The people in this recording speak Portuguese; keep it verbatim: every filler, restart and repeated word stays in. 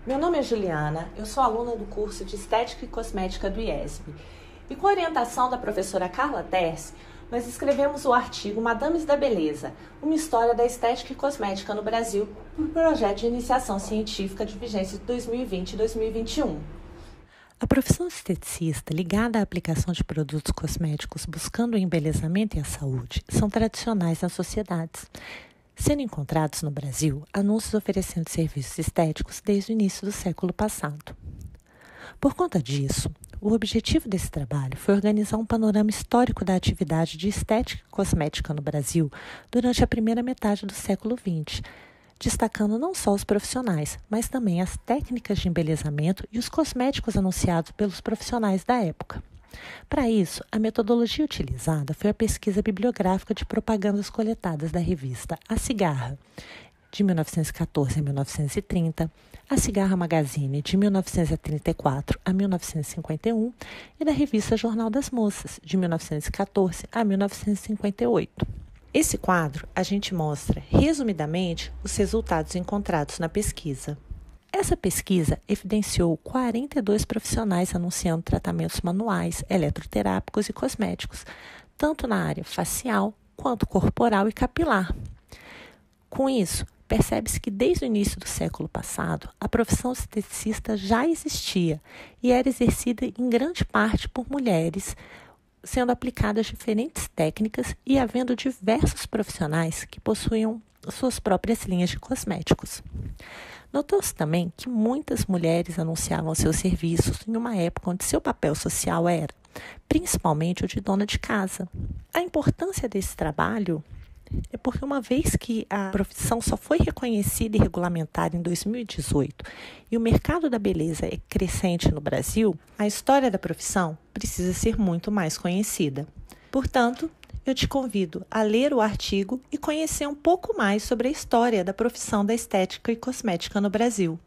Meu nome é Juliana, eu sou aluna do curso de Estética e Cosmética do I E S B. E com a orientação da professora Carla Terce, nós escrevemos o artigo Madames da Beleza, uma história da estética e cosmética no Brasil, para o projeto de iniciação científica de vigência de dois mil e vinte e dois mil e vinte e um. A profissão de esteticista, ligada à aplicação de produtos cosméticos buscando o embelezamento e a saúde, são tradicionais nas sociedades, sendo encontrados no Brasil anúncios oferecendo serviços estéticos desde o início do século passado. Por conta disso, o objetivo desse trabalho foi organizar um panorama histórico da atividade de estética e cosmética no Brasil durante a primeira metade do século vinte, destacando não só os profissionais, mas também as técnicas de embelezamento e os cosméticos anunciados pelos profissionais da época. Para isso, a metodologia utilizada foi a pesquisa bibliográfica de propagandas coletadas da revista A Cigarra, de mil novecentos e quatorze a mil novecentos e trinta, a Cigarra Magazine, de mil novecentos e trinta e quatro a mil novecentos e cinquenta e um, e da revista Jornal das Moças, de mil novecentos e quatorze a mil novecentos e cinquenta e oito. Esse quadro, a gente mostra, resumidamente, os resultados encontrados na pesquisa. Essa pesquisa evidenciou quarenta e dois profissionais anunciando tratamentos manuais, eletroterápicos e cosméticos, tanto na área facial quanto corporal e capilar. Com isso, percebe-se que desde o início do século passado, a profissão de esteticista já existia e era exercida em grande parte por mulheres, sendo aplicadas diferentes técnicas e havendo diversos profissionais que possuíam suas próprias linhas de cosméticos. Notou-se também que muitas mulheres anunciavam seus serviços em uma época onde seu papel social era, principalmente, o de dona de casa. A importância desse trabalho é porque, uma vez que a profissão só foi reconhecida e regulamentada em dois mil e dezoito e o mercado da beleza é crescente no Brasil, a história da profissão precisa ser muito mais conhecida. Portanto, eu te convido a ler o artigo e conhecer um pouco mais sobre a história da profissão da estética e cosmética no Brasil.